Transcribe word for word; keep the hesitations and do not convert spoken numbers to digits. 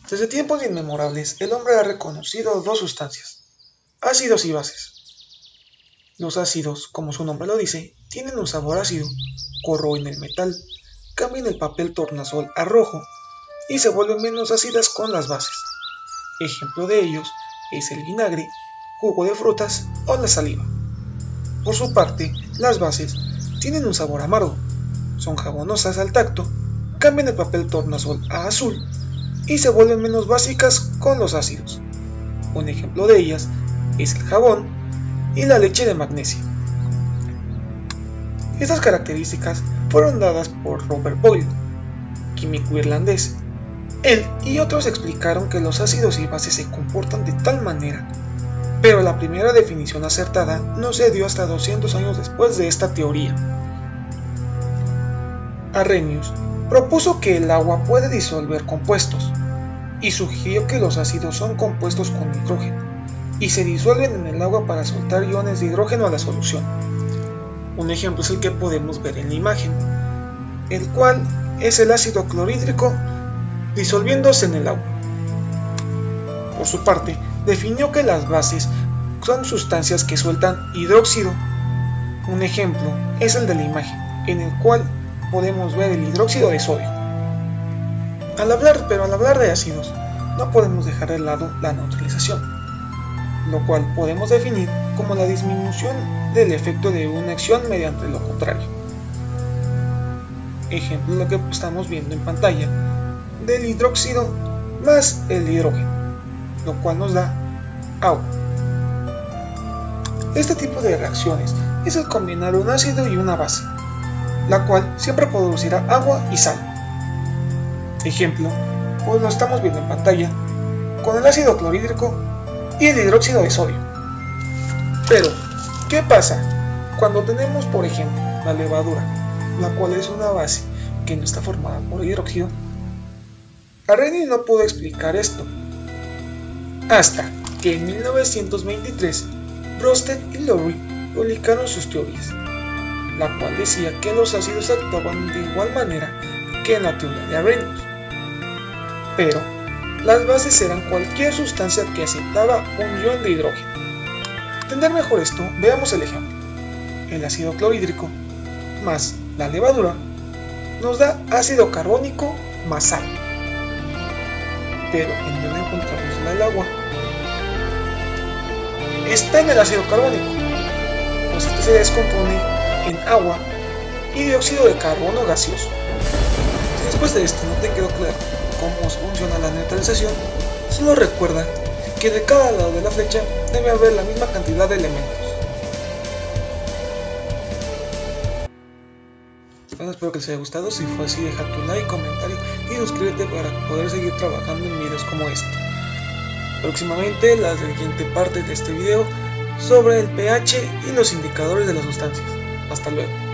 Desde tiempos inmemorables, el hombre ha reconocido dos sustancias, ácidos y bases. Los ácidos, como su nombre lo dice, tienen un sabor ácido, corroen el metal, cambian el papel tornasol a rojo y se vuelven menos ácidas con las bases. Ejemplo de ellos es el vinagre, jugo de frutas o la saliva. Por su parte, las bases tienen un sabor amargo, son jabonosas al tacto, cambian el papel tornasol a azul y se vuelven menos básicas con los ácidos. Un ejemplo de ellas es el jabón y la leche de magnesio. Estas características fueron dadas por Robert Boyle, químico irlandés. Él y otros explicaron que los ácidos y bases se comportan de tal manera, pero la primera definición acertada no se dio hasta doscientos años después de esta teoría. Arrhenius propuso que el agua puede disolver compuestos, y sugirió que los ácidos son compuestos con hidrógeno, y se disuelven en el agua para soltar iones de hidrógeno a la solución. Un ejemplo es el que podemos ver en la imagen, el cual es el ácido clorhídrico disolviéndose en el agua. Por su parte, definió que las bases son sustancias que sueltan hidróxido. Un ejemplo es el de la imagen, en el cual podemos ver el hidróxido de sodio. Al hablar, pero al hablar de ácidos, no podemos dejar de lado la neutralización, lo cual podemos definir como la disminución del efecto de una acción mediante lo contrario. Ejemplo lo que estamos viendo en pantalla, del hidróxido más el hidrógeno, lo cual nos da agua. Este tipo de reacciones es el combinar un ácido y una base, la cual siempre producirá agua y sal. Ejemplo, pues lo estamos viendo en pantalla, con el ácido clorhídrico y el hidróxido de sodio. Pero, ¿qué pasa cuando tenemos, por ejemplo, la levadura, la cual es una base que no está formada por hidróxido? Arrhenius no pudo explicar esto, hasta que en mil novecientos veintitrés Brøsted y Lowry publicaron sus teorías, la cual decía que los ácidos actuaban de igual manera que en la teoría de Arrhenius, pero las bases eran cualquier sustancia que aceptaba un ion de hidrógeno. Para entender mejor esto, veamos el ejemplo. El ácido clorhídrico más la levadura nos da ácido carbónico más sal. Pero ¿en dónde encontramos el agua? Está en el ácido carbónico, pues este se descompone en agua y dióxido de carbono gaseoso. Si después de esto no te quedó claro cómo funciona la neutralización, solo recuerda que de cada lado de la flecha debe haber la misma cantidad de elementos. Bueno, espero que les haya gustado. Si fue así, deja tu like, comentario y suscríbete para poder seguir trabajando en videos como este. Próximamente la siguiente parte de este video sobre el pH y los indicadores de las sustancias. Hasta luego.